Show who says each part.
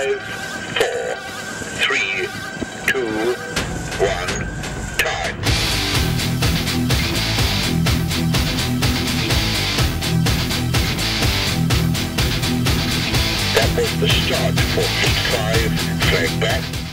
Speaker 1: 5, 4, 3, 2, 1, time. That was the start for Heat 5, flag back.